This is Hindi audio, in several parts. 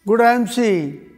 Good MC.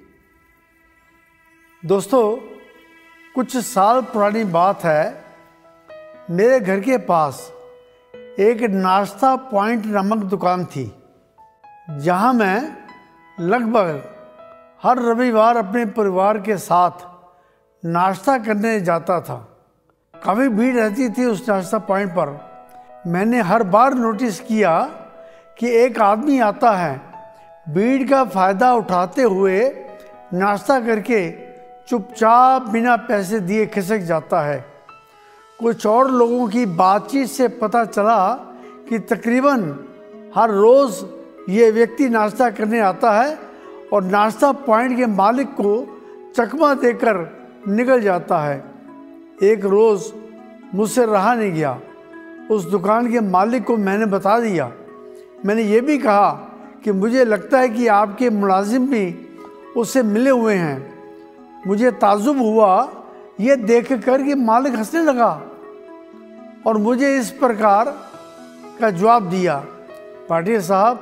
दोस्तों, कुछ साल पुरानी बात है। मेरे घर के पास एक नाश्ता पॉइंट नामक दुकान थी, जहां मैं लगभग हर रविवार अपने परिवार के साथ नाश्ता करने जाता था। काफ़ी भीड़ रहती थी उस नाश्ता पॉइंट पर। मैंने हर बार नोटिस किया कि एक आदमी आता है, भीड़ का फ़ायदा उठाते हुए नाश्ता करके चुपचाप बिना पैसे दिए खिसक जाता है। कुछ और लोगों की बातचीत से पता चला कि तकरीबन हर रोज़ ये व्यक्ति नाश्ता करने आता है और नाश्ता पॉइंट के मालिक को चकमा देकर निकल जाता है। एक रोज़ मुझसे रहा नहीं गया। उस दुकान के मालिक को मैंने बता दिया। मैंने ये भी कहा कि मुझे लगता है कि आपके मुलाजिम भी उससे मिले हुए हैं। मुझे ताज्जुब हुआ ये देखकर कि मालिक हंसने लगा और मुझे इस प्रकार का जवाब दिया, पाटिल साहब,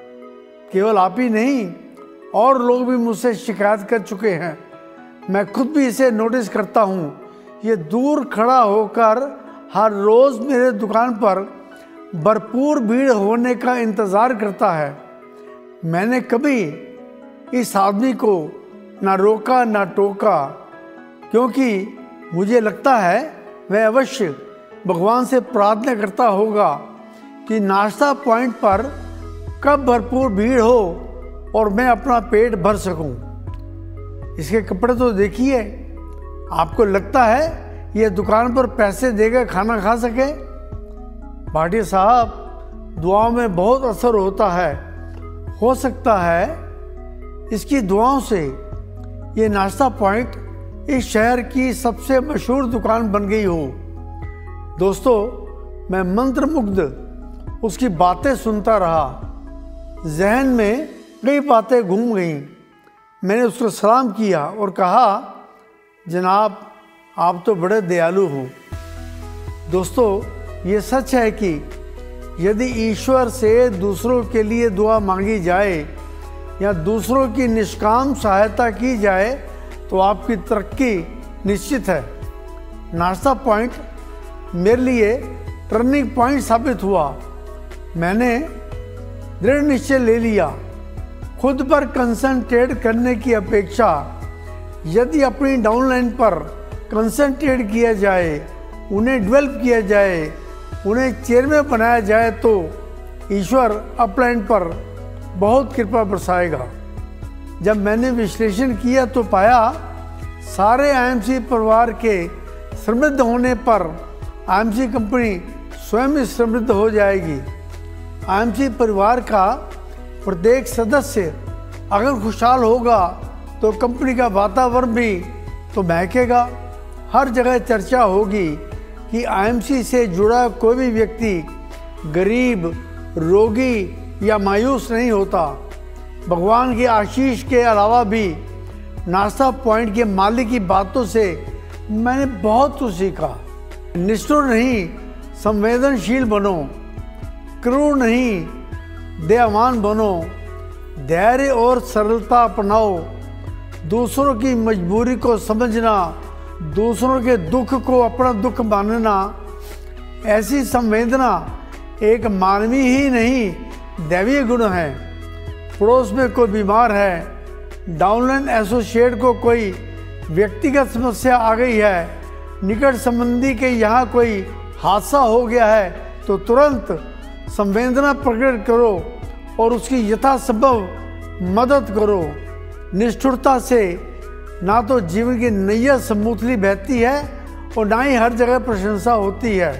केवल आप ही नहीं, और लोग भी मुझसे शिकायत कर चुके हैं। मैं खुद भी इसे नोटिस करता हूँ। ये दूर खड़ा होकर हर रोज़ मेरे दुकान पर भरपूर भीड़ होने का इंतज़ार करता है। मैंने कभी इस आदमी को ना रोका ना टोका, क्योंकि मुझे लगता है वह अवश्य भगवान से प्रार्थना करता होगा कि नाश्ता पॉइंट पर कब भरपूर भीड़ हो और मैं अपना पेट भर सकूं। इसके कपड़े तो देखिए, आपको लगता है यह दुकान पर पैसे देकर खाना खा सके? भाटिया साहब, दुआओं में बहुत असर होता है। हो सकता है इसकी दुआओं से ये नाश्ता पॉइंट इस शहर की सबसे मशहूर दुकान बन गई हो। दोस्तों, मैं मंत्रमुग्ध उसकी बातें सुनता रहा। जहन में कई बातें घूम गईं। मैंने उसको सलाम किया और कहा, जनाब, आप तो बड़े दयालु हो। दोस्तों, ये सच है कि यदि ईश्वर से दूसरों के लिए दुआ मांगी जाए या दूसरों की निष्काम सहायता की जाए तो आपकी तरक्की निश्चित है। नाश्ता पॉइंट मेरे लिए टर्निंग पॉइंट साबित हुआ। मैंने दृढ़ निश्चय ले लिया, खुद पर कंसंट्रेट करने की अपेक्षा यदि अपनी डाउनलाइन पर कंसंट्रेट किया जाए, उन्हें डेवलप किया जाए, उन्हें चेयरमैन बनाया जाए तो ईश्वर अपलाइन पर बहुत कृपा बरसाएगा। जब मैंने विश्लेषण किया तो पाया सारे आईएमसी परिवार के समृद्ध होने पर आईएमसी कंपनी स्वयं ही समृद्ध हो जाएगी। आईएमसी परिवार का प्रत्येक सदस्य अगर खुशहाल होगा तो कंपनी का वातावरण भी तो महकेगा। हर जगह चर्चा होगी कि आईएमसी से जुड़ा कोई भी व्यक्ति गरीब, रोगी या मायूस नहीं होता। भगवान की आशीष के अलावा भी नाश्ता पॉइंट के मालिक की बातों से मैंने बहुत कुछ सीखा। निष्ठुर नहीं, संवेदनशील बनो। क्रूर नहीं, दयावान बनो। धैर्य और सरलता अपनाओ। दूसरों की मजबूरी को समझना, दूसरों के दुख को अपना दुख मानना, ऐसी संवेदना एक मानवीय ही नहीं दैवीय गुण है। पड़ोस में कोई बीमार है, डाउनलाइन एसोसिएट को कोई व्यक्तिगत समस्या आ गई है, निकट संबंधी के यहाँ कोई हादसा हो गया है, तो तुरंत संवेदना प्रकट करो और उसकी यथासंभव मदद करो। निष्ठुरता से ना तो जीवन की नैया स्मूथली बहती है और ना ही हर जगह प्रशंसा होती है।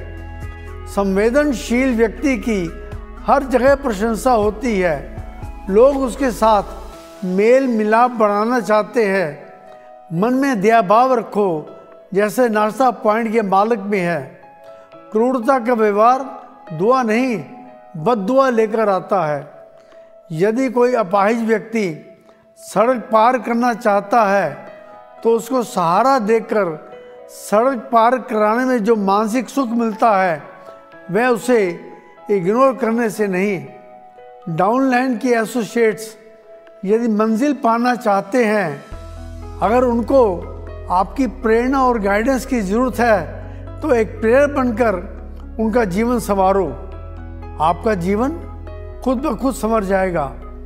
संवेदनशील व्यक्ति की हर जगह प्रशंसा होती है। लोग उसके साथ मेल मिलाप बढ़ाना चाहते हैं। मन में दया भाव रखो, जैसे नाश्ता पॉइंट के मालिक में है। क्रूरता का व्यवहार दुआ नहीं बद्दुआ लेकर आता है। यदि कोई अपाहिज व्यक्ति सड़क पार करना चाहता है तो उसको सहारा देकर सड़क पार कराने में जो मानसिक सुख मिलता है वह उसे इग्नोर करने से नहीं। डाउनलाइन के एसोसिएट्स यदि मंजिल पाना चाहते हैं, अगर उनको आपकी प्रेरणा और गाइडेंस की ज़रूरत है, तो एक प्रेरक बनकर उनका जीवन संवारो। आपका जीवन खुद ब खुद संवर जाएगा।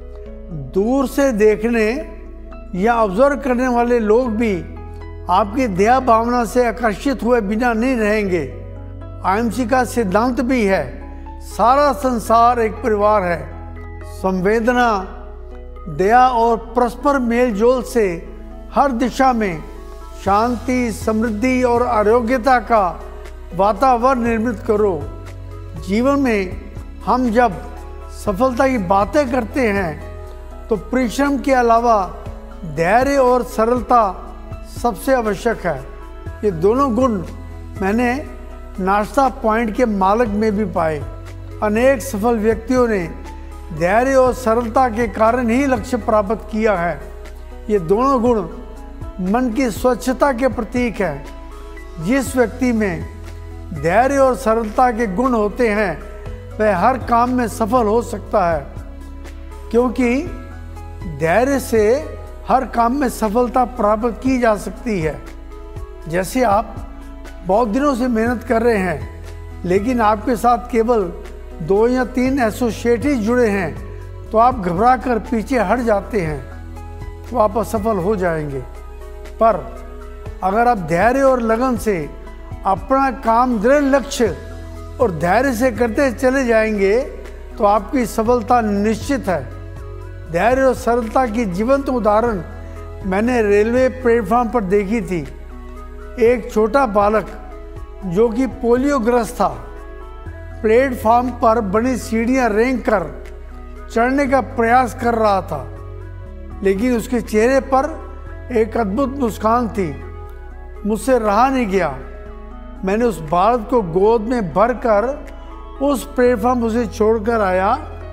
दूर से देखने या ऑब्जर्व करने वाले लोग भी आपकी दया भावना से आकर्षित हुए बिना नहीं रहेंगे। आईएमसी का सिद्धांत भी है, सारा संसार एक परिवार है। संवेदना, दया और परस्पर मेलजोल से हर दिशा में शांति, समृद्धि और आरोग्यता का वातावरण निर्मित करो। जीवन में हम जब सफलता की बातें करते हैं तो परिश्रम के अलावा धैर्य और सरलता सबसे आवश्यक है। ये दोनों गुण मैंने नाश्ता पॉइंट के मालिक में भी पाए। अनेक सफल व्यक्तियों ने धैर्य और सरलता के कारण ही लक्ष्य प्राप्त किया है। ये दोनों गुण मन की स्वच्छता के प्रतीक है। जिस व्यक्ति में धैर्य और सरलता के गुण होते हैं वह हर काम में सफल हो सकता है, क्योंकि धैर्य से हर काम में सफलता प्राप्त की जा सकती है। जैसे आप बहुत दिनों से मेहनत कर रहे हैं, लेकिन आपके साथ केवल 2 या 3 एसोसिएट ही जुड़े हैं, तो आप घबरा कर पीछे हट जाते हैं, तो आप असफल हो जाएंगे। पर अगर आप धैर्य और लगन से अपना काम दृढ़ लक्ष्य और धैर्य से करते चले जाएंगे तो आपकी सफलता निश्चित है। धैर्य और सरलता की जीवंत उदाहरण मैंने रेलवे प्लेटफॉर्म पर देखी थी। एक छोटा बालक जो कि पोलियोग्रस्त था, प्लेटफॉर्म पर बनी सीढ़ियां रेंग कर चढ़ने का प्रयास कर रहा था, लेकिन उसके चेहरे पर एक अद्भुत मुस्कान थी। मुझसे रहा नहीं गया। मैंने उस बालक को गोद में भरकर उस प्लेटफॉर्म उसे छोड़कर आया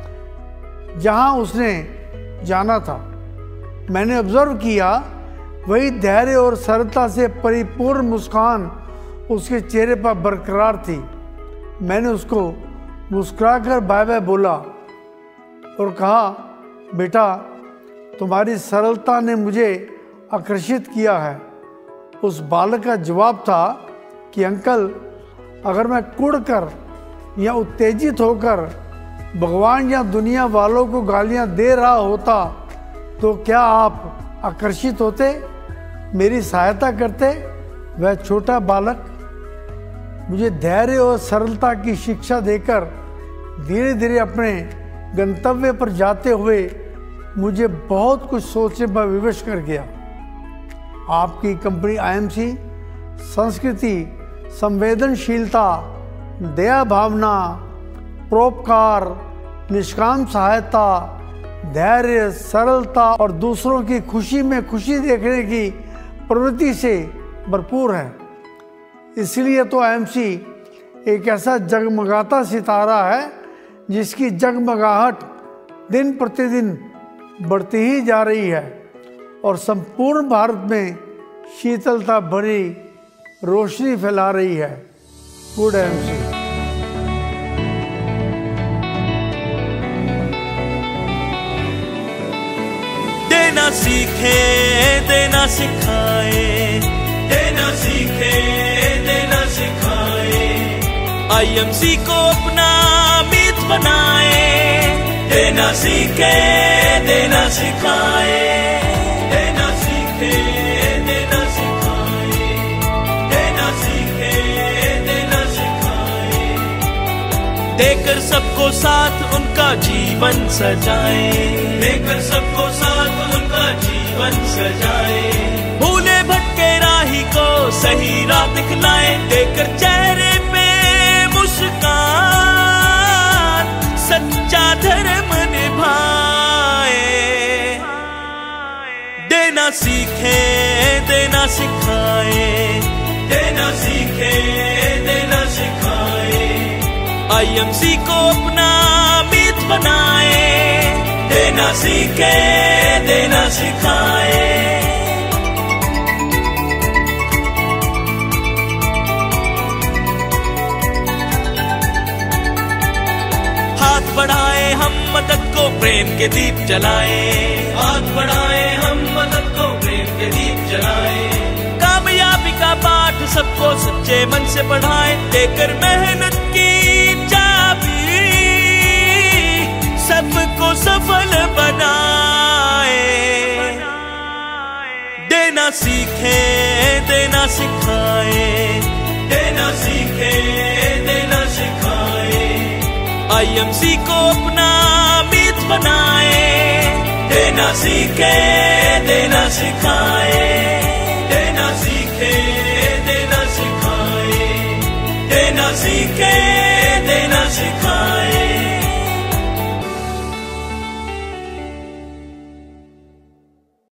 जहां उसने जाना था। मैंने ऑब्जर्व किया, वही धैर्य और सरलता से परिपूर्ण मुस्कान उसके चेहरे पर बरकरार थी। मैंने उसको मुस्कुराकर बाय बाय बोला और कहा, बेटा, तुम्हारी सरलता ने मुझे आकर्षित किया है। उस बालक का जवाब था कि अंकल, अगर मैं कुढ़कर या उत्तेजित होकर भगवान या दुनिया वालों को गालियां दे रहा होता तो क्या आप आकर्षित होते, मेरी सहायता करते? वह छोटा बालक मुझे धैर्य और सरलता की शिक्षा देकर धीरे धीरे अपने गंतव्य पर जाते हुए मुझे बहुत कुछ सोचने पर विवश कर गया। आपकी कंपनी आईएमसी संस्कृति, संवेदनशीलता, दया भावना, परोपकार, निष्काम सहायता, धैर्य, सरलता और दूसरों की खुशी में खुशी देखने की प्रवृत्ति से भरपूर है। इसलिए तो आईएमसी एक ऐसा जगमगाता सितारा है जिसकी जगमगाहट दिन प्रतिदिन बढ़ती ही जा रही है और संपूर्ण भारत में शीतलता भरी रोशनी फैला रही है। Good IMC. देना सीखे, देना सिखाए, देना सीखे, देना सिखाए, आईएमसी को अपना मित्र बनाए। देना सीखे, देना सिखाए, देना सीखे, देना सिखाए, देना सीखे, देना सिखाए, देकर सबको साथ उनका जीवन सजाए, देकर सबको साथ उनका जीवन सजाए, भूले भटके राही को सही राह दिखलाए, देकर चेहरे पे मुस्कान सच्चा धर्म निभाए। देना सीखे, देना सिखाए, देना सीखे, देना सिखाए, आईएमसी को अपना मित्र बनाए। देना सीखे, देना सिखाए, हाथ बढ़ाए हम मदद को प्रेम के दीप जलाए, हाथ बढ़ाए हम मदद को प्रेम के दीप जलाए। कामयाबी का पाठ सबको सच्चे मन से पढ़ाए, देकर मेहनत की चाबी सबको सफल बनाए। देना सीखे देना सिखाए, देना सीखे देना सिखाए। IMC को अपना मीत बनाए, देना सीखे देना सिखाए।